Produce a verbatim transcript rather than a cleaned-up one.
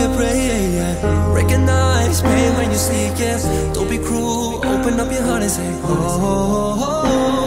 yeah, pray, yeah, yeah. Recognize pain when you sleep, yeah. Don't be cruel, open up your heart and say, oh, oh, oh, oh.